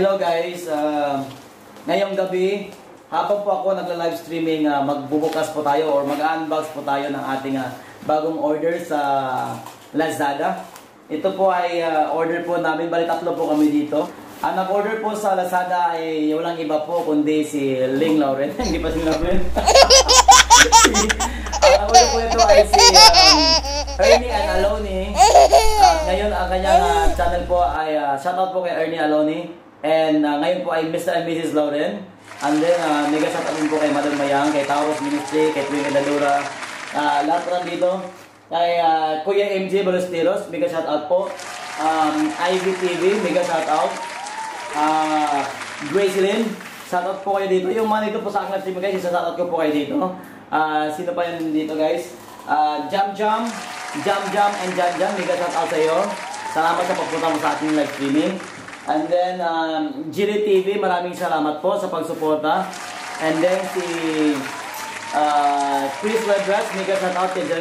Hello guys, ngayong gabi, habang po ako nagla-live streaming, magbubukas po tayo or mag-unbox po tayo ng ating bagong order sa Lazada. Ito po ay order po namin, bali tatlo po kami dito. Ang nag-order po sa Lazada ay walang iba po kundi si Ling Lauren. Hindi pa si Lauren. Ang nag-order po ito ay si Ernie and Aloni. At ngayon ang kanyang channel po ay shoutout po kay Ernie Aloni. And ngayon po ay Mr. and Mrs. Lauren. And then mega shoutout din po kay Madam Mayang, kay Taurus Ministry, kay Twing Edalura. Lahat po dito. Kay Kuya MJ Balasteros, mega shoutout po. Ivy TV, mega shoutout. Grace Lynn, shoutout po kayo dito. Yung mga dito po sa aking live stream guys, shoutout ko po kayo dito. Sino pa yun dito guys? Jam Jam, and Jam Jam, mega shoutout sa iyo. Salamat sa pagpunta mo sa ating live streaming. And then, Jiri TV, maraming salamat po sa pagsuporta. And then, si Chris Lebrats, mega shoutout kay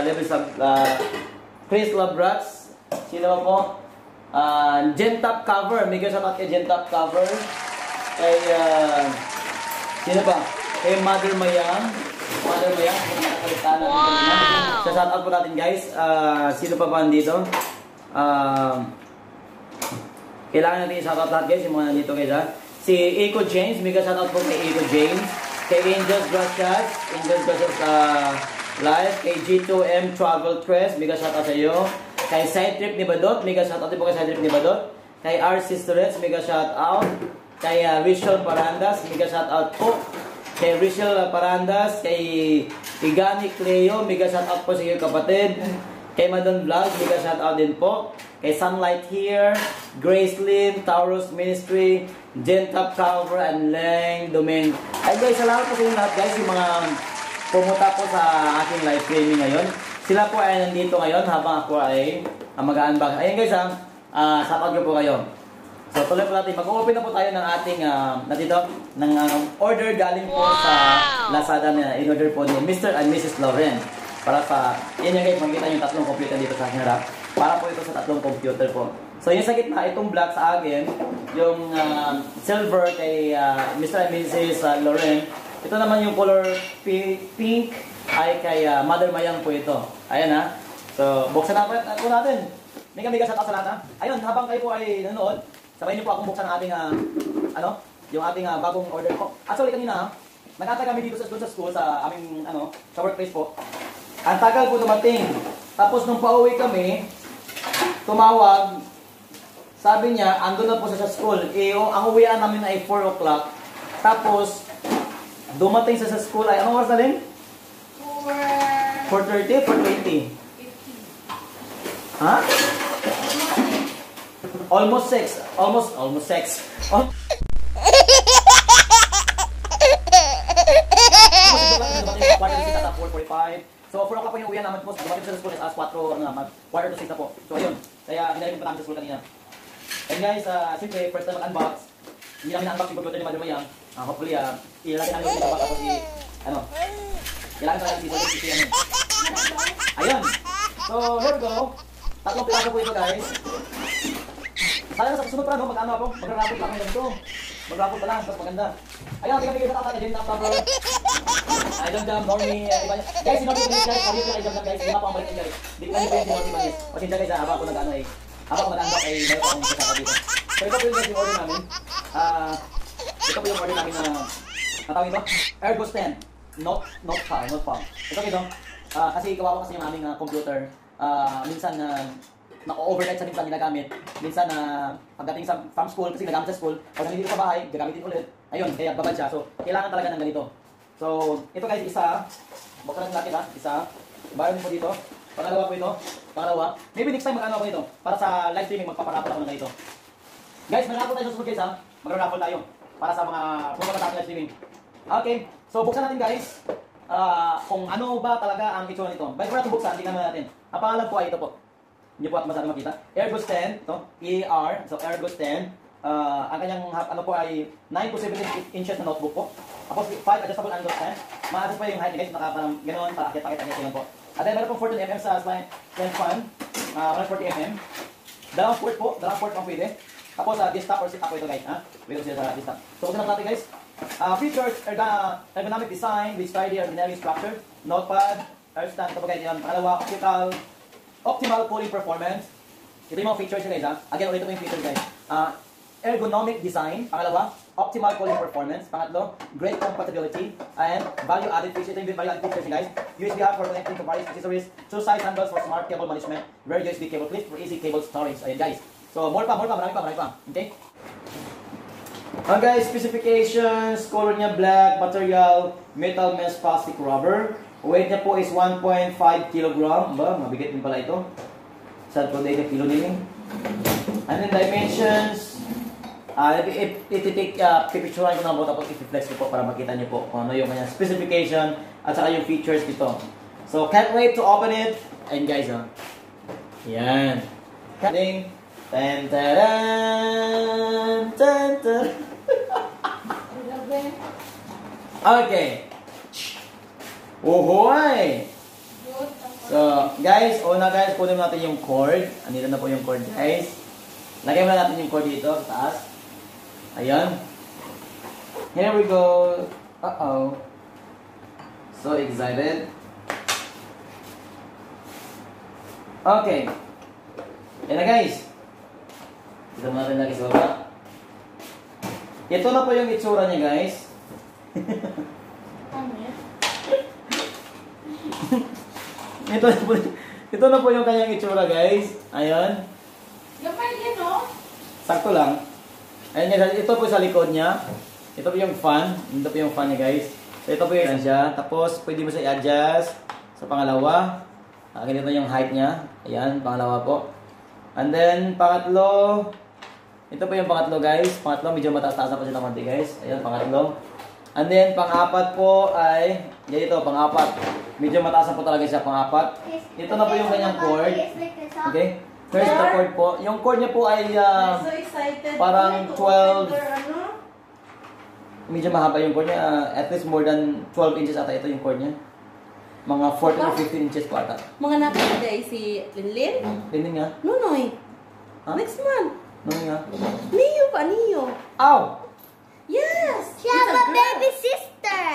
Chris Lebrats. Sino ba po? Gentop Cover, mega shoutout kay Gentop Cover. Kay, sino pa? Kay Mother Mayang. Mother Mayang, nakakalitan natin kanina. Sa shoutout po natin guys. Sino pa ba dito? Kailangan natin i-shoutout lahat guys, yung mga nandito guys ha. Si Eco James, mega shoutout po kay Eco James. Kay Angels Gracias, Live. Kay G2M Travel Tress, mega shoutout sa iyo. Kay Side Trip ni Badot, mega shoutout po kay Side Trip ni Badot. Kay R Sisters, mega shoutout. Kay Rachel Parandas, mega shoutout po. Kay Rachel Parandas, kay Igani Cleo, mega shoutout po sa iyo kapatid. Kay Madon Vlog, mega shoutout din po. Kay Sunlight Here, Grace Lynn, Taurus Ministry, Gentop Cover, and Leng Domingue. Ay guys, salamat po sa inyo lahat guys, yung mga pumunta po sa aking live streaming ngayon. Sila po ay nandito ngayon habang ako ay mag-unbox. Ayan guys shoutout ko po kayo. So tuloy po natin, mag-open na po tayo ng ating ng order galing po sa Lazada na in-order po ni Mr. and Mrs. Lauren. Para sa, yan yung guys, makikita yung tatlong computer dito sa aking harap. Para po ito sa tatlong computer po. So yung sa gitna, itong black sa akin, yung silver kay Mr. and Mrs. Lauren. Ito naman yung color pink ay kay Mother Mayang po ito. Ayan ha. So buksan na po natin. Mega shoutout sa lahat ha. Ayun, habang kayo po ay nanonood, sabay niyo po akong buksan ng ating yung ating bagong order po. Actually kanina, nag-atay kami dito sa school sa aming sa workplace po. Ang tagal po dumating. Tapos nung pauwi kami, tumawag, sabi niya, andun na po sa school. Ang uwian namin ay 4 o'clock. Tapos, dumating sa school ay, anong oras na din? 4:30? 4:20? Ha? Almost 6. Almost 6. So, 4 o'clock po yung uwian naman po. Dumating sa school at 4, quarter to 6 na po. So, ayun. Kaya, ginagaling pa namin sa school kanina. And guys, siyempre, first time mag-unbox. Hindi namin na-unbox yung computer ni Mother Mayang. Hopefully, ilalagay namin yung unbox. Tapos, kailangan talaga dito. Ayun. So, here we go. Tatlong piraso po ito, guys. Sana sa susunod pa, mag-ano ako? Mag-rapot pa kami ganito. Mag-rapot pa lang, tapos maganda. Ayun, tingnan sa tata, Jim Tapper. Ay, Jam, Normie, iba niya. Guys, si Normie Banis, guys. Sabi ko kay Jam, guys. Lima pa ang balik guys. Di ko na yung si Normie Banis. Pasensya guys, habang ako nag-ano eh. Habang ako nag-unbox ay meron akong kasama dito. So, ito po yung guys yung order namin. Ito po yung order namin na natawag ito. Airgos 10. Not farm. Ito ito. Kasi kawawa kasi yung aming computer. Minsan nako-overnight sa minsan ginagamit. Minsan pagdating sa farm school, kasi ginagamit sa school, pag nandito sa bahay, gagamitin ulit. Ayun, kaya babad siya. So, kailangan talaga ng ganito. So, ito guys, isa. Buksan natin natin isa. Bayan mo dito. Pangalawa po ito. Pangalawa. Maybe next time mag-ano ako nito. Para sa live streaming, magpaparapol ako ng ganito. Guys, mag-raffle tayo sa susunod guys ha. Mag-raffle tayo. Para sa mga pumunta sa ating live streaming. Okay. So, buksan natin guys. Kung ano ba talaga ang itsura nito. Bago natin buksan, tingnan natin. Ang pangalan po ay ito po. Hindi po at masyadong makita. Airgos 10. Ito. EAR. So, Airgos 10. Ang kanyang ano po ay 9 to 17 inches na notebook po. Tapos 5 adjustable angle stand. Ma-adjust po yung height guys, parang ganoon, para akit-akit po. At then meron pong 14 mm sa slant fan, 140 mm. Dalawang port po ang pwede. Tapos desktop or sit up ito guys. Wait sila sa desktop. So ito na natin guys. Features, ergonomic design with tidy ordinary structure, notepad, stand, ito pa guys, pangalawa, optimal cooling performance. Ito yung mga features guys Again, ulit ito yung features guys. Ergonomic design, pangalawa, optimal cooling performance, pangatlo, great compatibility, and value added features. Ito yung value added features guys. USB hub for connecting to various accessories, 2 side handles for smart cable management, rear USB cable clip for easy cable storage. Ayan guys. So more pa, marami pa. Okay? Guys, specifications, color niya black, material, metal mesh plastic rubber. Weight niya po is 1.5 kg. Mabigat din pala ito. Sad po dahil kilo din. And then dimensions, pipicturean ko na po tapos i-flex ko po para makita niyo po kung ano yung kanyang specification at saka yung features dito. So, can't wait to open it. And guys, yan. Tan taran, tan taran. Okay. Uhoy! So, guys, una guys, kunin natin yung cord. Andito na po yung cord, guys. Lagay mo na natin yung cord dito sa taas. Ayan. Here we go. Uh-oh. So excited. Okay. Yan na guys. Ito natin lagi sa baba. Ito na po yung itsura niya guys. Ito na po yung kanyang itsura guys. Ayan. Gamay yan, no? Sakto lang. Ayan guys, ito po sa likod niya. Ito po yung fan. Ito po yung fan niya guys. So ito po yung siya. Tapos pwede mo siya i-adjust sa pangalawa. Ganito yung height niya. Ayan, pangalawa po. And then, pangatlo. Ito po yung pangatlo guys. Pangatlo, medyo mataas-taas na po siya naman guys. Ayan, pangatlo. And then, pang-apat po ay, ganito, pang-apat. Medyo mataas na po talaga siya, pang-apat. Ito na po yung kanyang cord. Okay? First the cord po. Yung cord niya po ay So excited. parang 12. Ano? Medyo mahaba yung cord niya. At least more than 12 inches ata ito yung cord niya. Mga 14 or 15 inches po ata. Mga napagay si Linlin? Linlin nga. Nunoy. Ha? Next month. Linlin nga. Niyo pa, Niyo. Ow! Yes! She has a baby sister.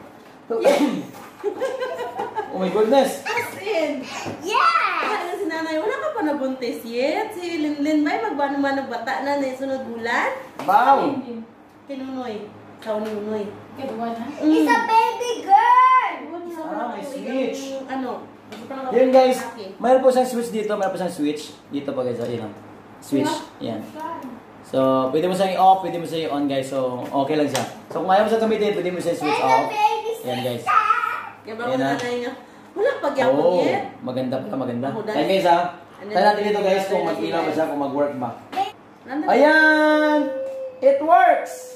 Oh my goodness! As in. Yeah. Ano si nanay, wala ka pa nabuntis yet? Si Linlin ba, magbano-mano bata na na sunod bulan? Wow! Kinunoy. Ikaw ni Nunoy. It's a baby girl. May switch. Ano? Yun guys, mayroon po siyang switch dito, mayroon po siyang switch. Dito po guys, ayun. Switch. Yan. So, pwede mo siyang i-off, pwede mo siyang i-on guys. So, okay lang siya. So, kung ayaw mo siyang gamitin, pwede mo siyang switch off. Yan guys. Kaya ba kung nanay nga, wala pagyapon yet. Maganda pala, maganda. Ako, Ayan guys ha. Tayo natin dito guys kung mag-ilaw ba siya, kung mag-work ba. Ayan! It works!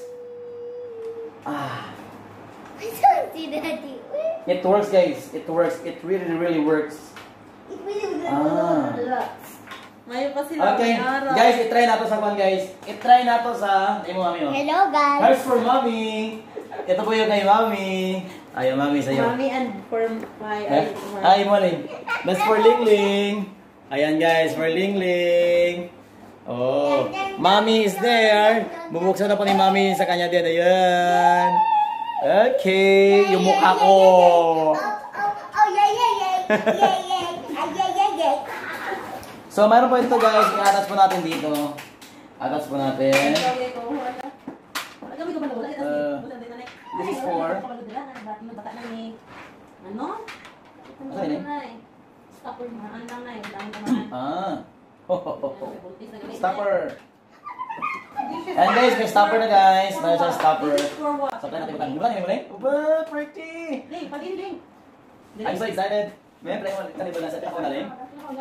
I don't see daddy. It works guys. It works. It really works. It really Mayo pa sila Okay. may araw. Guys, itry nato sa kwan guys. Itry nato sa... Ay mo mami oh. Hello guys. Hearts for mommy. Ito po yung kay mami. Ay, mami sa'yo. Mommy and for my... Ay, mo rin. That's for Lingling. Ayan guys, for Lingling. Oh, mommy is there. Bubuksan na po ni mami sa kanya din. Ayan. Okay, yung mukha ko. Oh, yeah. So, mayroon po ito guys. I-attach po natin dito. Attach po natin. This is for... Ano? Ano yun Stopper mo. Ano lang na yun? Stopper. And guys, may stopper na guys. Mayroon siyang stopper. So, tayo natin butang. Diba? Uba, pretty! Ding, pag-ding. I'm so excited. May play mo kanibal na sa pinako na rin.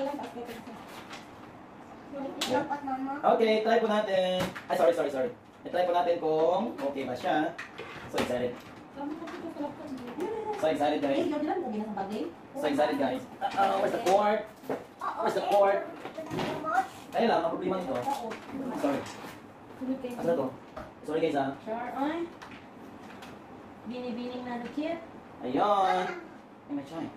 Okay, try po natin. Ay, sorry. I-try po natin kung okay ba siya. So excited. So excited guys. So excited guys. Where's the cord? Where's the cord? Ayun lang, ang problema nito. Sorry. Asa na to? Sorry guys ha. Sure, oy. Bini-bining na dukit. Ayun. Ay, may try.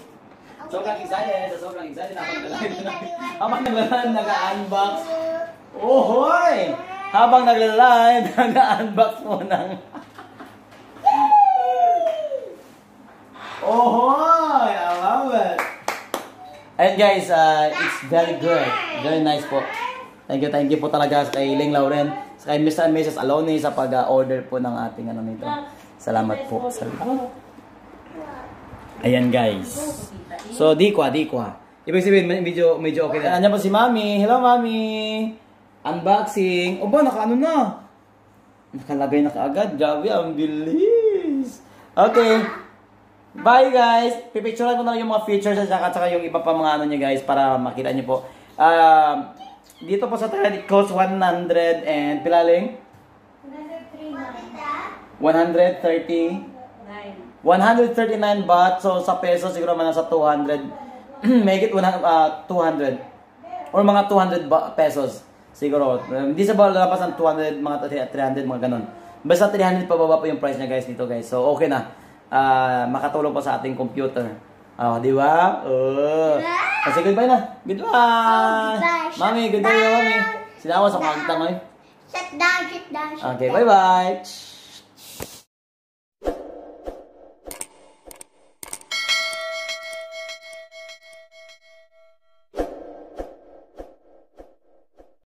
Sobrang excited na ako naglalaan. Habang naglalaan, nag-unbox. Ohoy! Habang nagla-live, nag-unbox mo ng... Ohoy! I love it! And guys, it's very good. Very nice po. Thank you po talaga kay Ling Lauren, sa kay Mr. and Mrs. Aloni sa pag-order po ng ating ano nito. Salamat po. Salamat. Ayan guys. So, di kwa. Ibig sabihin, medyo okay na. Andiyan po si Mami. Hello, Mami. Unboxing. O ba, naka-ano na? Nakalagay na kaagad. Grabe, ang bilis. Okay. Bye guys. Pipicturean ko na lang yung mga features at saka yung iba pa mga ano nyo guys para makita nyo po. Dito po sa Thailand, it costs 100 and pilaling? 139 baht. So sa peso siguro man nasa 200. Make it 200 or mga 200 pesos siguro. Hindi sa lalabas ng 200, mga 300, mga ganun. Basta 300 pababa po yung price niya guys dito guys. So okay na. Makatulong pa sa ating computer. Di ba? Kasi goodbye na. Goodbye. Mami, goodbye na, Mami. Sinawa sa pagtang ngayon. Shut down. Okay, bye-bye.